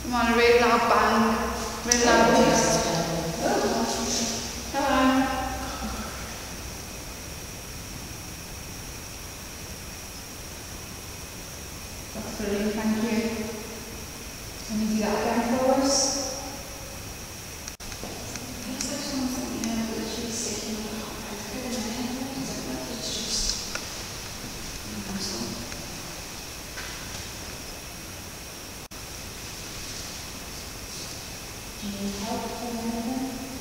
I'm on a really loud bang, really loud beast. Hello. That's brilliant, thank you. Can you do that again for us? Do you need help or anything?